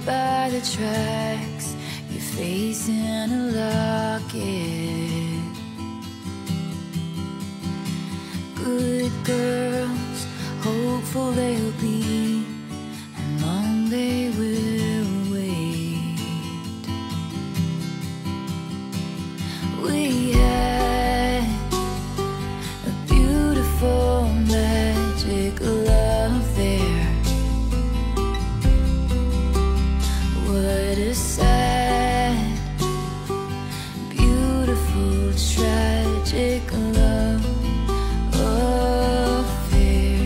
by the tracks, your face in a locket. Good girls, hopeful they'll be, and long they will wait. We had a beautiful magic love there. What a sad, beautiful, tragic love affair.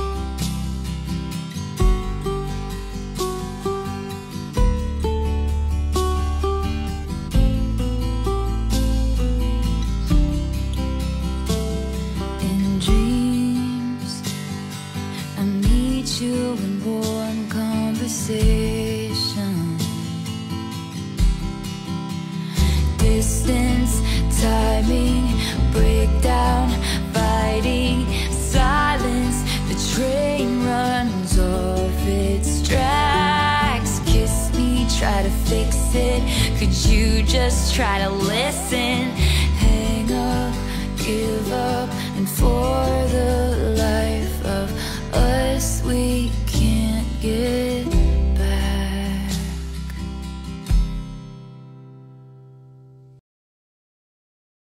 In dreams, I meet you in warm conversation. Distance, timing, breakdown, fighting, silence. The train runs off its tracks. Kiss me, try to fix it. Could you just try to listen?